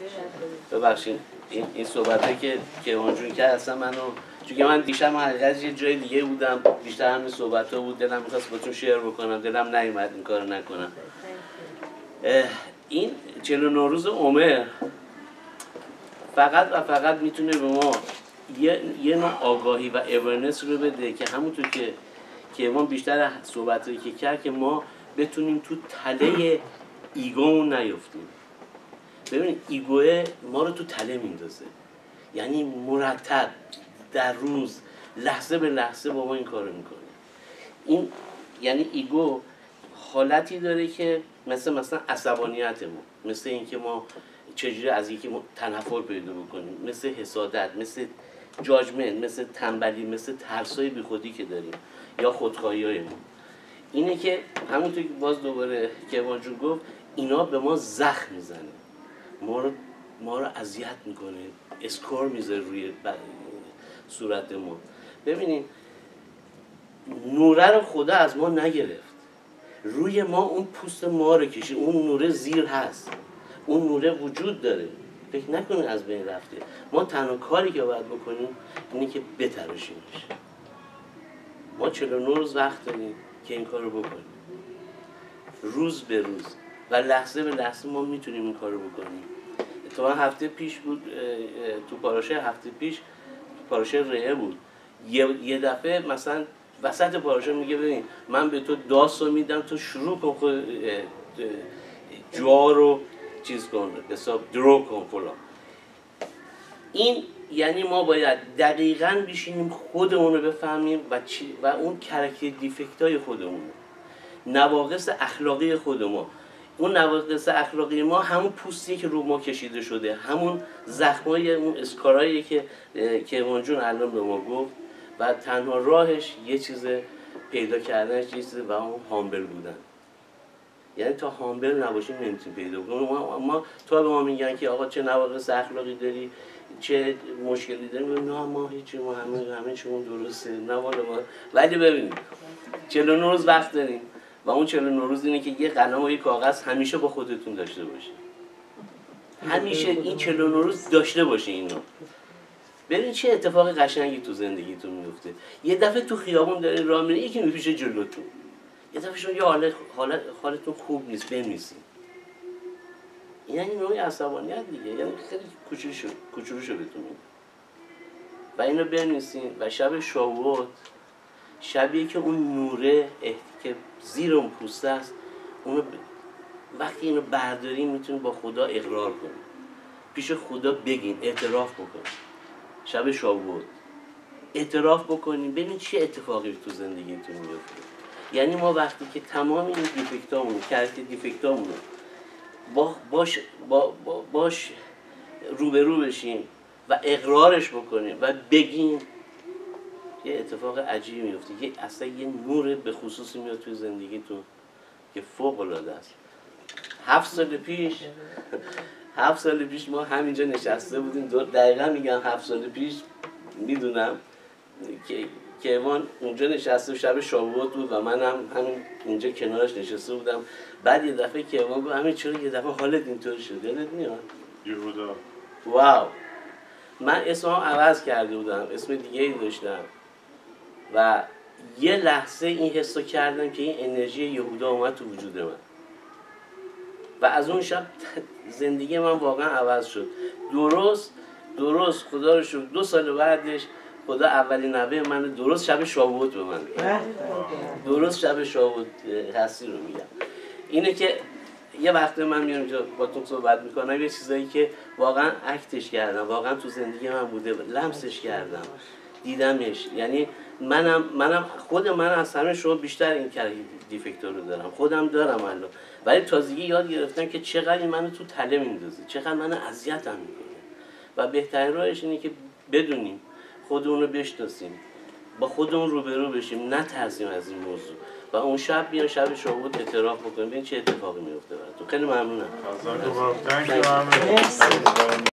ببخشید این صحبته که کیوان جون کرد اصلا منو، چون من دیشب حقیقت یه جای دیگه بودم، بیشتر همین صحبت‌ها بود، دلم می‌خواست باتون شیر بکنم، دلم نیومد این کارو نکنم. این 40 نوروز عمر فقط و فقط میتونه به ما یه نوع آگاهی و اورنس رو بده که همونطور که کیوان بیشتر صحبتایی که کرد که ما بتونیم تو تله ایگومون نیفتیم. ببینید ایگوه ما رو تو تله میندازه، یعنی مرتب در روز لحظه به لحظه با ما این کارو میکنه. این یعنی ایگو حالتی داره که مثلا عصبانیت ما، مثل اینکه ما چجوری از یکی تنفر پیدا بکنیم، مثل حسادت، مثل جاجمنت، مثل تنبلی، مثل ترسای بیخودی که داریم یا خودخواهی‌های ما. اینه که همونطور که باز دوباره کیوان جون گفت اینا به ما زخم میزنه، ما رو اذیت میکنه، اسکور میذاره روی صورت ما. ببینید نوره رو خدا از ما نگرفت، روی ما اون پوست ما رو کشید، اون نوره زیر هست، اون نوره وجود داره، فکر نکنید از بین رفته. ما تنها کاری که باید بکنیم اینه که بتراشیمش. ما 49 روز وقت داریم که این کار رو بکنیم، روز به روز و لحظه به لحظه ما میتونیم این کار رو بکنیم. اتفاقا هفته پیش بود، تو پاراشه هفته پیش پاراشه ریه بود، یه دفعه مثلا وسط پاراشه میگه ببین من به تو داس رو میدم، تو شروع کن خود جوا رو چیز کن، حساب درو کن فلان. این یعنی ما باید دقیقاً بشینیم خودمون رو بفهمیم و اون کاراکتر دیفکتای خودمون، نواقص اخلاقی خودمون. اون نواقص اخلاقی ما همون پوستیه که رو ما کشیده شده، همون زخمای، اون اسکارایی که کیوان جون الان به ما گفت، و تنها راهش یه چیز پیدا کردنش یه چیز و اون هامبل بودن. یعنی تا هامبل نباشیم نمیتونیم پیدا کنیم. ما تا به ما میگن که آقا چه نواقص اخلاقی داری، چه مشکلی داریم، نه ما هیچی، ما همه چیمون درسته، نه والا ما. ولی ببینید 49 روز وقت داریم و اون 49 روز اینه که یه قلم و یه کاغذ همیشه با خودتون داشته باشید. همیشه این 49 روز داشته باشید اینو. ببین چه اتفاق قشنگی تو زندگیتون میفته. یه دفعه تو خیابون دارین راه میرین، یکی میپیشه جلوتون، یه دفعه شما یه حالتون خوب نیست، بنویسین. یعنی نوعی عصبانیت دیگه، یعنی خیلی کوچولو شو بهتون میگم. و اینو بنویسین و شب شاوات، شبیه که اون نوره که زیر اون پوسته است، اونو وقتی اینو بردارین میتونین با خدا اقرار کنین، پیش خدا بگین، اعتراف بکنین. شب شاوات اعتراف بکنین، ببین چه اتفاقی تو زندگیتون میفته. یعنی ما وقتی که تمام این دیفکتامون، کاراکتر دیفکتامون باش روبرو بشیم و اقرارش بکنیم و بگیم، یه اتفاق عجیبی میفته. اصلا یه نور به خصوصی میاد توی زندگیتون که فوق العاده است. 7 سال پیش ما همینجا نشسته بودیم، دقیقا میگم 7 سال پیش، میدونم که کیوان اونجا نشسته شب شاوات بود و من هم همین اینجا کنارش نشسته بودم. بعد یه دفعه کیوان گفت همین چرا یه دفعه حالت اینطوری شد، یادت میاد؟ یهودا. واو. من اسمم عوض کرده بودم، اسم دیگه ای داشتم و یه لحظه این حسو کردم که این انرژی یهودا اومد تو وجود من و از اون شب زندگی من واقعا عوض شد. درست خدا رو شکر 2 سال بعدش خدا اولین نوه من درست شب شاوات به من داد. درست شب شاوات هستی رو میگم. اینه که یه وقت من میام اینجا باتون صحبت میکنم، یه چیزایی که واقعا اکتش کردم، واقعا تو زندگی من بوده، لمسش کردم، دیدمش. یعنی منم خود من از همه شما بیشتر این دیفکتور رو دارم، خودم دارم الان، ولی تازگی یاد گرفتم که چقدر منو تو تله میندازه، چقدر منو اذیتم میکنه. و بهترین راهش اینه که بدونیم، خودمون رو بشناسیم، با خودمون روبرو بشیم، نترسیم از این موضوع و اون شب بیان شب شاوات اعتراف بکنیم ببین چه اتفاقی میفته براتون. خیلی ممنونم.